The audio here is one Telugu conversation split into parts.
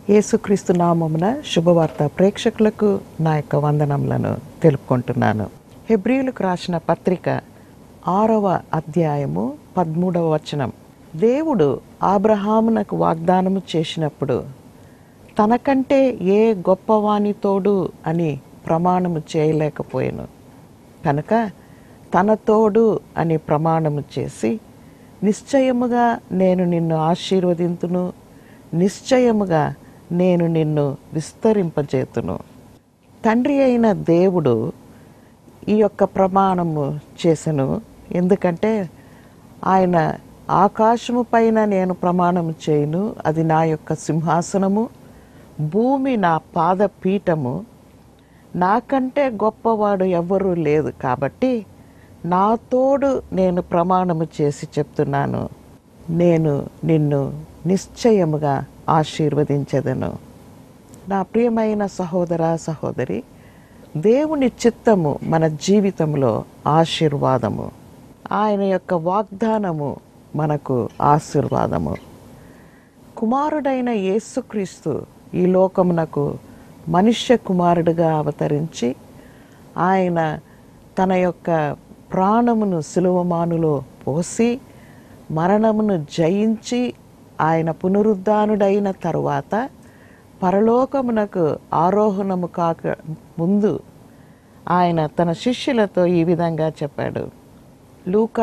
యేసుక్రీస్తు నామమున శుభవార్త ప్రేక్షకులకు నా యొక్క వందనములను తెలుపుకుంటున్నాను. హెబ్రీయులకు రాసిన పత్రిక 6వ అధ్యాయము 13వ వచనం. దేవుడు అబ్రహామునకు వాగ్దానము చేసినప్పుడు తనకంటే ఏ గొప్పవాని తోడు అని ప్రమాణము చేయలేకపోయాను కనుక తన తోడు అని ప్రమాణము చేసి, నిశ్చయముగా నేను నిన్ను ఆశీర్వదింతును, నిశ్చయముగా నేను నిన్ను విస్తరింపజేతును. తండ్రి అయిన దేవుడు ఈ యొక్క ప్రమాణము చేసెను. ఎందుకంటే ఆయన ఆకాశము పైన నేను ప్రమాణము చేయను, అది నా యొక్క సింహాసనము, భూమి నా పాదపీఠము, నాకంటే గొప్పవాడు ఎవ్వరూ లేదు. కాబట్టి నా తోడు నేను ప్రమాణము చేసి చెప్తున్నాను, నేను నిన్ను నిశ్చయముగా ఆశీర్వదించెదను. నా ప్రియమైన సహోదర సహోదరి, దేవుని చిత్తము మన జీవితంలో ఆశీర్వాదము. ఆయన యొక్క వాగ్దానము మనకు ఆశీర్వాదము. కుమారుడైన యేసుక్రీస్తు ఈ లోకమునకు మనుష్య కుమారుడిగా అవతరించి ఆయన తన యొక్క ప్రాణమును సిలువమానులో పోసి మరణమును జయించి ఆయన పునరుద్ధానుడైన తరువాత పరలోకమునకు ఆరోహణము కాక ముందు ఆయన తన శిష్యులతో ఈ విధంగా చెప్పాడు. లూకా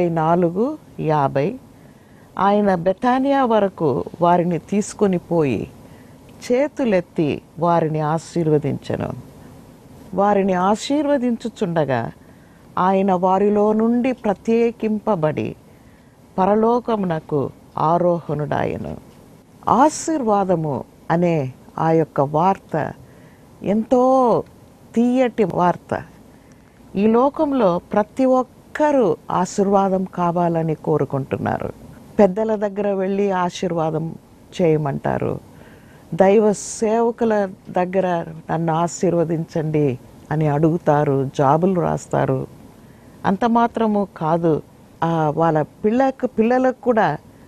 24:50. ఆయన బెతానియా వరకు వారిని తీసుకొని పోయి చేతులెత్తి వారిని ఆశీర్వదించెను. వారిని ఆశీర్వదించుచుండగా ఆయన వారిలో నుండి ప్రత్యేకింపబడి పరలోకమునకు ఆరోహణుడాయను. ఆశీర్వాదము అనే ఆ యొక్క వార్త ఎంతో తీయటి వార్త. ఈ లోకంలో ప్రతి ఒక్కరూ ఆశీర్వాదం కావాలని కోరుకుంటున్నారు. పెద్దల దగ్గర వెళ్ళి ఆశీర్వాదం చేయమంటారు. దైవ సేవకుల దగ్గర నన్ను ఆశీర్వదించండి అని అడుగుతారు, జాబులు రాస్తారు. అంత మాత్రము కాదు, వాళ్ళ పిల్లలకు కూడా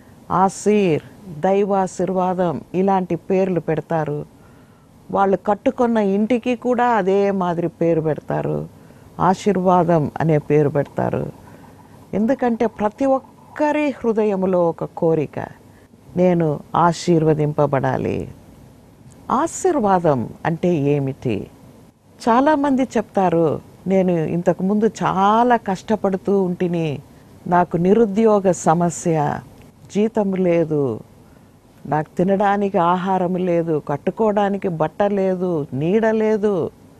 దైవాశీర్వాదం ఇలాంటి పేర్లు పెడతారు. వాళ్ళు కట్టుకున్న ఇంటికి కూడా అదే మాదిరి పేరు పెడతారు, ఆశీర్వాదం అనే పేరు పెడతారు. ఎందుకంటే ప్రతి ఒక్కరి హృదయంలో ఒక కోరిక, నేను ఆశీర్వదింపబడాలి. ఆశీర్వాదం అంటే ఏమిటి? చాలామంది చెప్తారు, నేను ఇంతకుముందు చాలా కష్టపడుతూ ఉంటిని, నాకు నిరుద్యోగ సమస్య, జీతం లేదు, నాకు తినడానికి ఆహారం లేదు, కట్టుకోవడానికి బట్ట లేదు, నీడ లేదు,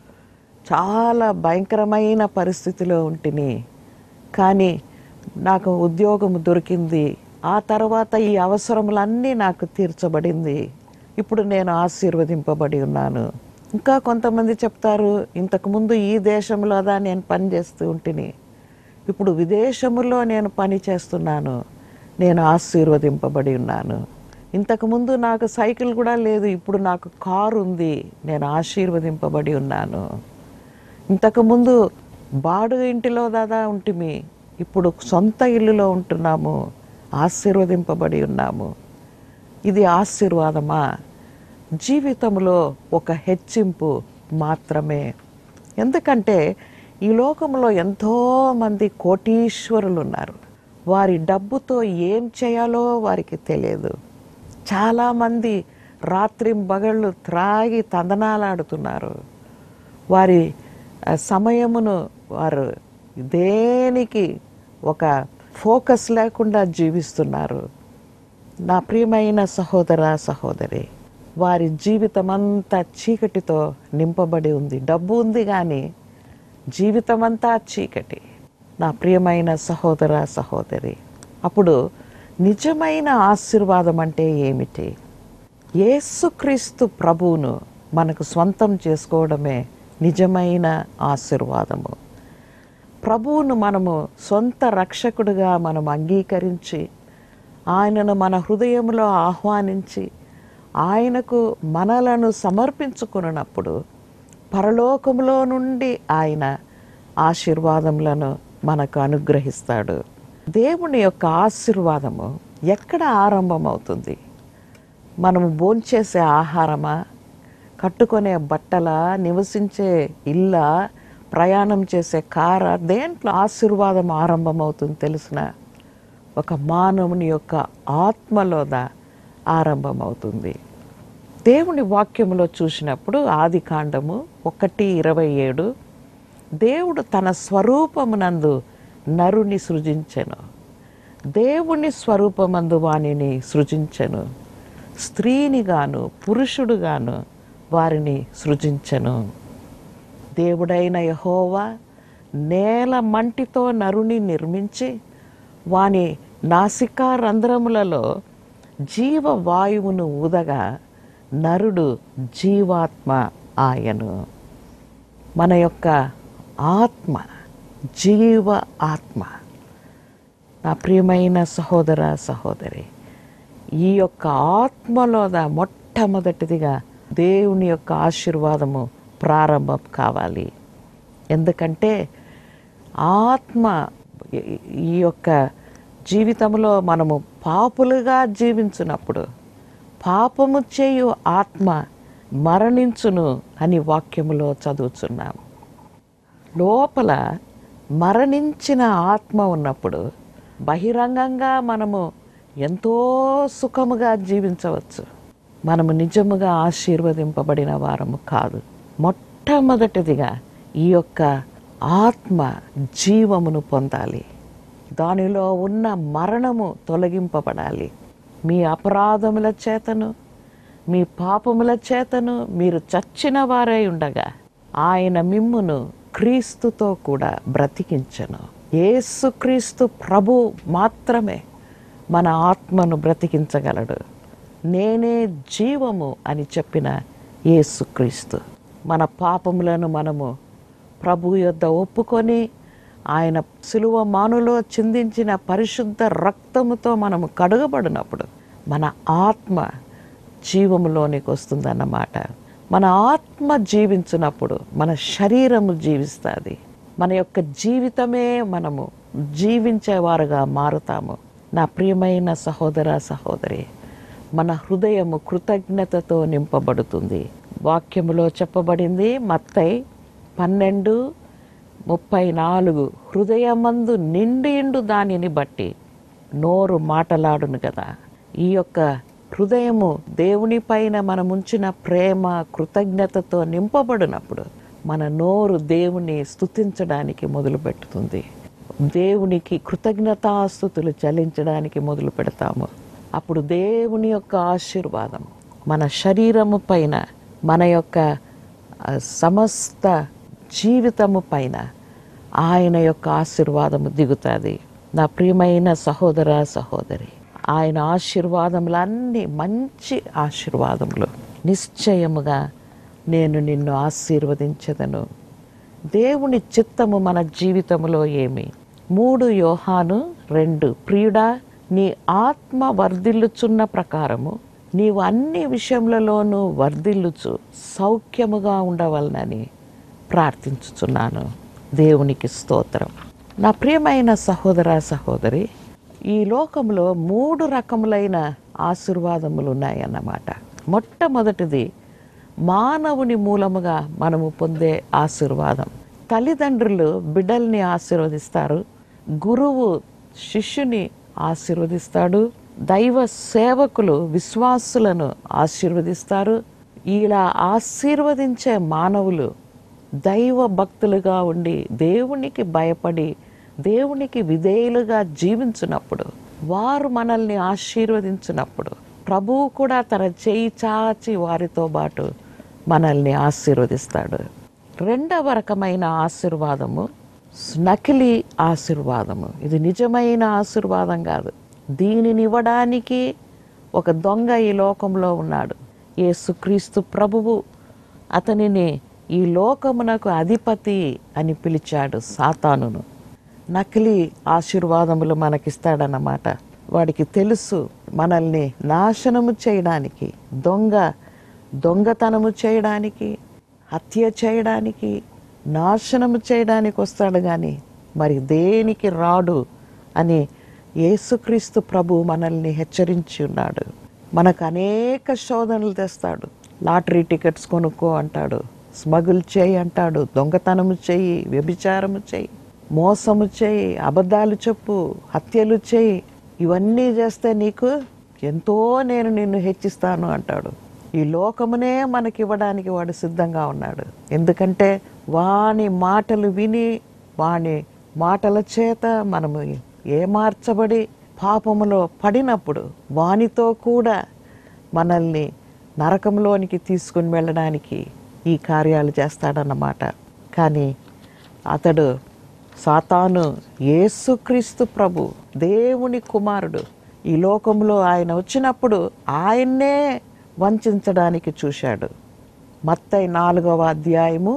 చాలా భయంకరమైన పరిస్థితిలో ఉంటిని. కానీ నాకు ఉద్యోగం దొరికింది, ఆ తర్వాత ఈ అవసరములన్నీ నాకు తీర్చబడింది, ఇప్పుడు నేను ఆశీర్వదింపబడి ఉన్నాను. ఇంకా కొంతమంది చెప్తారు, ఇంతకుముందు ఈ దేశంలో నేను పని చేస్తూ ఉంటిని, ఇప్పుడు విదేశములో నేను పని చేస్తున్నాను, నేను ఆశీర్వదింపబడి ఉన్నాను. ఇంతకుముందు నాకు సైకిల్ కూడా లేదు, ఇప్పుడు నాకు కారు ఉంది, నేను ఆశీర్వదింపబడి ఉన్నాను. ఇంతకుముందు బాడు ఇంటిలో ఉంటిమి, ఇప్పుడు సొంత ఇల్లులో ఉంటున్నాము, ఆశీర్వదింపబడి ఉన్నాము. ఇది ఆశీర్వాదమా? జీవితంలో ఒక హెచ్చింపు మాత్రమే. ఎందుకంటే ఈ లోకంలో ఎంతోమంది కోటీశ్వరులు ఉన్నారు. వారి డబ్బుతో ఏం చేయాలో వారికి తెలియదు. చాలామంది రాత్రింబగళ్ళు త్రాగి తందనాలాడుతున్నారు. వారి సమయమును వారు దేనికి ఒక ఫోకస్ లేకుండా జీవిస్తున్నారు. నా ప్రియమైన సహోదర సహోదరి, వారి జీవితం అంతా చీకటితో నింపబడి ఉంది. డబ్బు ఉంది కానీ జీవితం అంతా చీకటి. నా ప్రియమైన సహోదర సహోదరి, అప్పుడు నిజమైన ఆశీర్వాదం అంటే ఏమిటి? యేసుక్రీస్తు ప్రభువును మనకు స్వంతం చేసుకోవడమే నిజమైన ఆశీర్వాదము. ప్రభువును మనము సొంత రక్షకుడిగా మనం అంగీకరించి ఆయనను మన హృదయంలో ఆహ్వానించి ఆయనకు మనలను సమర్పించుకున్నప్పుడు పరలోకములో నుండి ఆయన ఆశీర్వాదములను మనకు అనుగ్రహిస్తాడు. దేవుని యొక్క ఆశీర్వాదము ఎక్కడ ఆరంభమవుతుంది? మనము భోంచేసే ఆహారమా, కట్టుకునే బట్టలా, నివసించే ఇల్లా, ప్రయాణం చేసే కారా, దేంట్లో ఆశీర్వాదం ఆరంభమవుతుంది తెలిసిన? ఒక మానవుని యొక్క ఆత్మలోద ఆరంభమవుతుంది. దేవుని వాక్యములో చూసినప్పుడు ఆదికాండము 1:27 దేవుడు తన స్వరూపమునందు నరుని సృజించెను, దేవుని స్వరూపమందు వానిని సృజించెను, స్త్రీనిగాను పురుషుడుగాను వారిని సృజించెను. దేవుడైన యెహోవా నేల మంటితో నరుని నిర్మించి వాని నాసికా రంధ్రములలో జీవవాయువును ఊదగా నరుడు జీవాత్మ ఆయను. మన యొక్క ఆత్మ జీవ ఆత్మ. నా ప్రియమైన సహోదర సహోదరి, ఈ యొక్క ఆత్మలోద మొట్టమొదటిదిగా దేవుని యొక్క ఆశీర్వాదము ప్రారంభం కావాలి. ఎందుకంటే ఆత్మ ఈ యొక్క జీవితంలో మనము పాపులుగా జీవించినప్పుడు పాపము చేయు ఆత్మ మరణించును అని వాక్యములో చదువుతున్నాము. లోపల మరణించిన ఆత్మ ఉన్నప్పుడు బహిరంగంగా మనము ఎంతో సుఖముగా జీవించవచ్చు. మనము నిజముగా ఆశీర్వదింపబడిన వారము కాదు. మొట్టమొదటిదిగా ఈ యొక్క ఆత్మ జీవమును పొందాలి. దానిలో ఉన్న మరణము తొలగింపబడాలి. మీ అపరాధముల చేతను మీ పాపముల చేతను మీరు చచ్చిన వారై ఉండగా ఆయన మిమ్మును క్రీస్తుతో కూడా బ్రతికించెను. యేసుక్రీస్తు ప్రభు మాత్రమే మన ఆత్మను బ్రతికించగలడు. నేనే జీవము అని చెప్పిన యేసుక్రీస్తు. మన పాపములను మనము ప్రభు యొద్ద ఒప్పుకొని ఆయన సిలువ మానులో చిందించిన పరిశుద్ధ రక్తముతో మనము కడుగబడినప్పుడు మన ఆత్మ జీవములోనికి వస్తుందన్నమాట. మన ఆత్మ జీవించినప్పుడు మన శరీరము జీవిస్తుంది. మన యొక్క జీవితమే మనము జీవించేవారుగా మారుతాము. నా ప్రియమైన సహోదర సహోదరి, మన హృదయము కృతజ్ఞతతో నింపబడుతుంది. వాక్యములో చెప్పబడింది మత్తయి 12:34 హృదయమందు నిండిండు దానిని బట్టి నోరు మాటలాడును కదా. ఈ యొక్క హృదయము దేవుని పైన మనం ఉంచిన ప్రేమ కృతజ్ఞతతో నింపబడినప్పుడు మన నోరు దేవుని స్తుతించడానికి మొదలు పెడుతుంది. దేవునికి కృతజ్ఞతాస్తుతులు చెల్లించడానికి మొదలు పెడతాము. అప్పుడు దేవుని యొక్క ఆశీర్వాదం మన శరీరము పైన, మన యొక్క సమస్త జీవితము పైన ఆయన యొక్క ఆశీర్వాదము దిగుతుంది. నా ప్రియమైన సహోదర సహోదరి, ఆయన ఆశీర్వాదములన్నీ మంచి ఆశీర్వాదములు. నిశ్చయముగా నేను నిన్ను ఆశీర్వదించెదను. దేవుని చిత్తము మన జీవితంలో ఏమి? 3 యోహాను 2 ప్రియుడా, నీ ఆత్మ వర్ధిల్లుచున్న ప్రకారము నీవు అన్ని విషయములలోనూ వర్ధిల్లుచు సౌఖ్యముగా ఉండవలనని ప్రార్థించుచున్నాను. దేవునికి స్తోత్రం. నా ప్రియమైన సహోదర సహోదరి, ఈ లోకంలో 3 రకములైన ఆశీర్వాదములు ఉన్నాయన్నమాట. మొట్టమొదటిది మానవుని మూలముగా మనము పొందే ఆశీర్వాదం. తల్లిదండ్రులు బిడ్డల్ని ఆశీర్వదిస్తారు, గురువు శిష్యుని ఆశీర్వదిస్తాడు, దైవ సేవకులు విశ్వాసులను ఆశీర్వదిస్తారు. ఇలా ఆశీర్వదించే మానవులు దైవ భక్తులుగా ఉండి దేవునికి భయపడి దేవునికి విధేయులుగా జీవించినప్పుడు, వారు మనల్ని ఆశీర్వదించినప్పుడు ప్రభువు కూడా తన చేయి చాచి వారితో పాటు మనల్ని ఆశీర్వదిస్తాడు. 2వ రకమైన ఆశీర్వాదము నకిలీ ఆశీర్వాదము. ఇది నిజమైన ఆశీర్వాదం కాదు. దీనిని ఇవ్వడానికి ఒక దొంగ ఈ లోకంలో ఉన్నాడు. యేసుక్రీస్తు ప్రభువు అతనిని ఈ లోకమునకు అధిపతి అని పిలిచాడు, సాతానును. నకిలీ ఆశీర్వాదములు మనకిస్తాడన్నమాట. వాడికి తెలుసు మనల్ని నాశనము చేయడానికి, దొంగతనము చేయడానికి, హత్య చేయడానికి, నాశనము చేయడానికి వస్తాడు, కానీ మరి దేనికి రాడు అని యేసుక్రీస్తు ప్రభు మనల్ని హెచ్చరించి ఉన్నాడు. మనకు అనేక శోధనలు తెస్తాడు. లాటరీ టికెట్స్ కొనుక్కో అంటాడు, స్మగుల్ చేయి అంటాడు, దొంగతనము చేయి, వ్యభిచారము చేయి, మోసము చేయి, అబద్ధాలు చెప్పు, హత్యలు చేయి, ఇవన్నీ చేస్తే నీకు ఎంతో నేను నిన్ను హెచ్చిస్తాను అంటాడు. ఈ లోకమునే మనకివ్వడానికి వాడు సిద్ధంగా ఉన్నాడు. ఎందుకంటే వాని మాటలు విని వాని మాటల చేత మనము ఏమార్చబడి పాపములో పడినప్పుడు వానితో కూడా మనల్ని నరకంలోనికి తీసుకుని వెళ్ళడానికి ఈ కార్యాలు చేస్తాడన్నమాట. కానీ అతడు సాతాను యేసుక్రీస్తు ప్రభు దేవుని కుమారుడు. ఈ లోకంలో ఆయన వచ్చినప్పుడు ఆయన్నే వంచడానికి చూశాడు. మత్తయి 4వ అధ్యాయము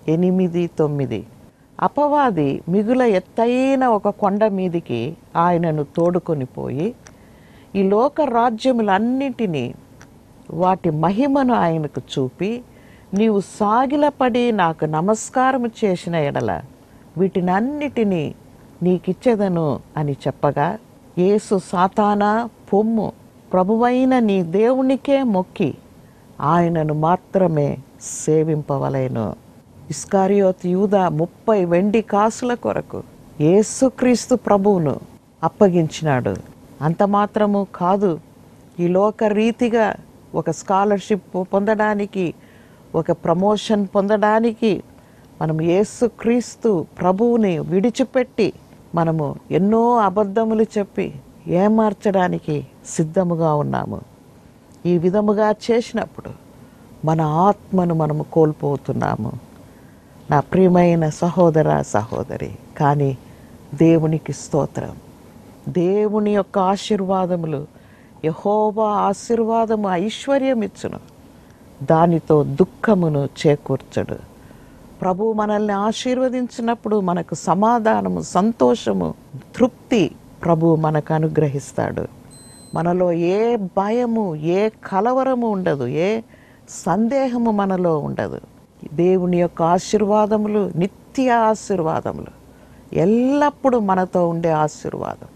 8-9. అపవాది మిగుల ఎత్తైన ఒక కొండ మీదికి ఆయనను తోడుకొని పోయి ఈ లోక రాజ్యములన్నిటినీ వాటి మహిమను ఆయనకు చూపి, నీవు సాగిలపడి నాకు నమస్కారము చేసిన ఎడల వీటినన్నిటినీ నీకిచ్చెదను అని చెప్పగా, యేసు సాతానా పొమ్ము, ప్రభువైన నీ దేవునికే మొక్కి ఆయనను మాత్రమే సేవింపవలెను. ఇస్కారియోతు యూదా 30 వెండి కాసుల కొరకు యేసుక్రీస్తు ప్రభువును అప్పగించినాడు. అంత మాత్రము కాదు, ఈ లోక రీతిగా ఒక స్కాలర్షిప్ పొందడానికి, ఒక ప్రమోషన్ పొందడానికి మనము యేసుక్రీస్తు ప్రభువుని విడిచిపెట్టి మనము ఎన్నో అబద్ధములు చెప్పి ఏమార్చడానికి సిద్ధముగా ఉన్నాము. ఈ విధముగా చేసినప్పుడు మన ఆత్మను మనము కోల్పోతున్నాము. నా ప్రియమైన సహోదర సహోదరి, కానీ దేవునికి స్తోత్రం. దేవుని యొక్క ఆశీర్వాదములు, యెహోవా ఆశీర్వాదము ఐశ్వర్యం ఇచ్చును, దానితో దుఃఖమును చేకూర్చడు. ప్రభు మనల్ని ఆశీర్వదించినప్పుడు మనకు సమాధానము, సంతోషము, తృప్తి ప్రభు మనకు అనుగ్రహిస్తాడు. మనలో ఏ భయము, ఏ కలవరము ఉండదు, ఏ సందేహము మనలో ఉండదు. దేవుని యొక్క ఆశీర్వాదములు నిత్య ఆశీర్వాదములు, ఎల్లప్పుడూ మనతో ఉండే ఆశీర్వాదం.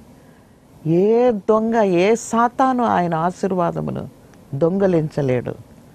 ఏ దొంగ, ఏ సాతాను ఆయన ఆశీర్వాదమును దొంగలించలేడు.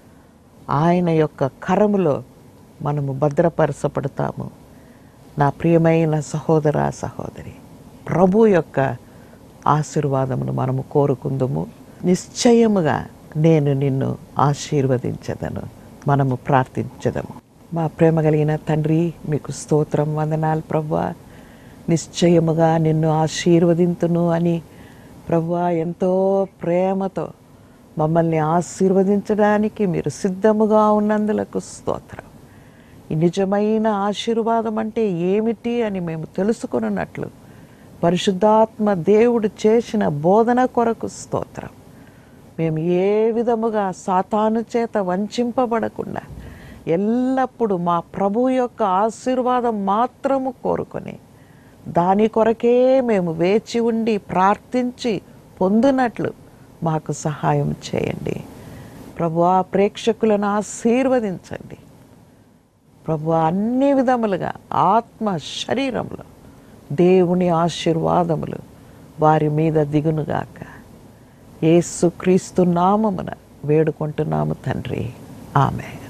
ఆయన యొక్క కరములో మనము భద్రపరచబడతాము. నా ప్రియమైన సహోదర సహోదరి, ప్రభు యొక్క ఆశీర్వాదమును మనము కోరుకుందుము. నిశ్చయముగా నేను నిన్ను ఆశీర్వదించదను. మనము ప్రార్థించదము. మా ప్రేమ కలిగిన తండ్రి, మీకు స్తోత్రం, వందనాలు ప్రభువా. నిశ్చయముగా నిన్ను ఆశీర్వదింతును అని ప్రభువా ఎంతో ప్రేమతో మమ్మల్ని ఆశీర్వదించడానికి మీరు సిద్ధముగా ఉన్నందులకు స్తోత్రం. ఈ నిజమైన ఆశీర్వాదం అంటే ఏమిటి అని మేము తెలుసుకున్నట్లు పరిశుద్ధాత్మ దేవుడు చేసిన బోధన కొరకు స్తోత్రం. మేము ఏ విధముగా సాతాను చేత వంచింపబడకుండా ఎల్లప్పుడూ మా ప్రభు యొక్క ఆశీర్వాదం మాత్రము కోరుకొని దాని కొరకే మేము వేచి ఉండి ప్రార్థించి పొందినట్లు మాకు సహాయం చేయండి. ప్రభువా, ప్రేక్షకులను ఆశీర్వదించండి. ప్రభువా, అన్ని విధములుగా ఆత్మ శరీరంలో దేవుని ఆశీర్వాదములు వారి మీద దిగునుగాక. యేసుక్రీస్తు నామమున వేడుకుంటున్నాము తండ్రి, ఆమేన్.